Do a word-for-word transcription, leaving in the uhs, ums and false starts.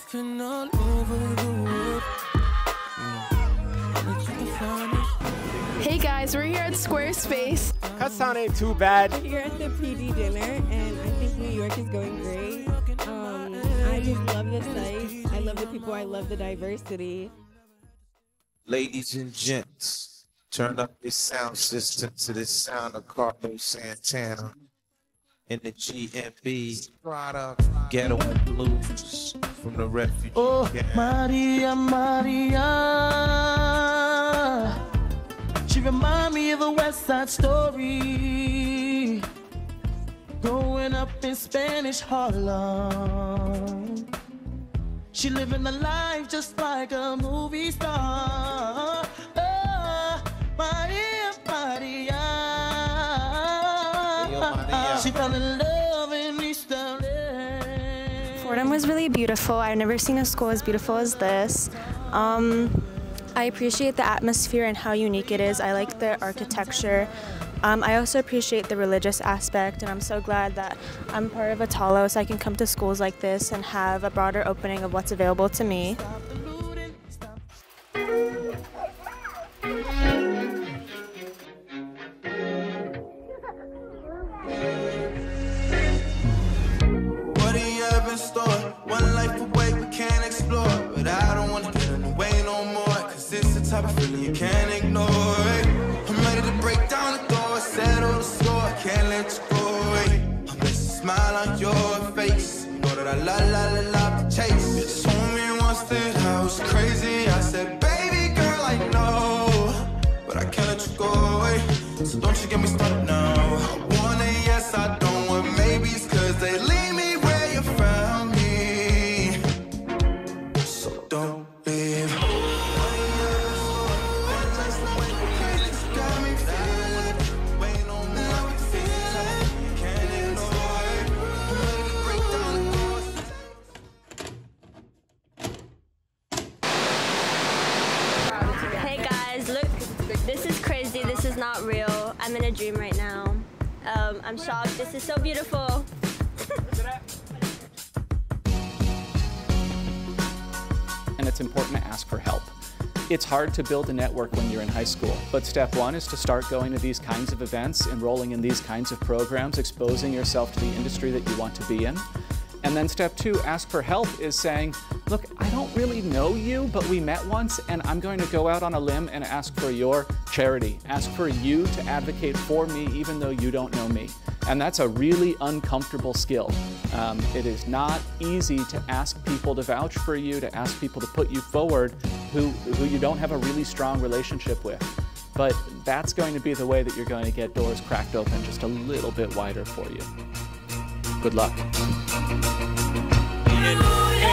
Surfing all over the world. Hey guys, we're here at Squarespace. Kutztown ain't too bad. We're here at the P D dinner, and I think New York is going great. Um, I just love the site. I love the people. I love the diversity. Ladies and gents, turn up this sound system to the sound of Carlos Santana in the G N B product Ghetto and Blues from the Refugee Oh, Gang. Maria, Maria. She remind me of a West Side Story. Growing up in Spanish Harlem. She living a life just like a movie star. Oh, Maria, Maria. Maria. She fell in love in East L A. Fordham was really beautiful. I've never seen a school as beautiful as this. Um, I appreciate the atmosphere and how unique it is. I like the architecture. Um, I also appreciate the religious aspect, and I'm so glad that I'm part of Attollo so I can come to schools like this and have a broader opening of what's available to me. What do you have in store? One life away we can't explore, but I don't want to get in the way no more, cause it's the type of feeling you can't ignore. I'm ready to break down the door, settle the score, I can't let you go away. I'm missing a smile on your face, you know that I love, love, love, love the chase. You told me once that I was crazy, I said, baby girl, I know, but I can't let you go away, so don't you get me started now. I want a yes, I don't want maybes, cause they leave me where you found me, so don't leave. Hey guys, look, this is crazy, this is not real. I'm in a dream right now. Um, I'm shocked, this is so beautiful. And it's important to ask for help. It's hard to build a network when you're in high school, but step one is to start going to these kinds of events, enrolling in these kinds of programs, exposing yourself to the industry that you want to be in. And then step two, ask for help, is saying, look, I don't really know you, but we met once, and I'm going to go out on a limb and ask for your charity, ask for you to advocate for me even though you don't know me. And that's a really uncomfortable skill. Um, it is not easy to ask people to vouch for you, to ask people to put you forward who, who you don't have a really strong relationship with. But that's going to be the way that you're going to get doors cracked open just a little bit wider for you. Good luck. Yeah.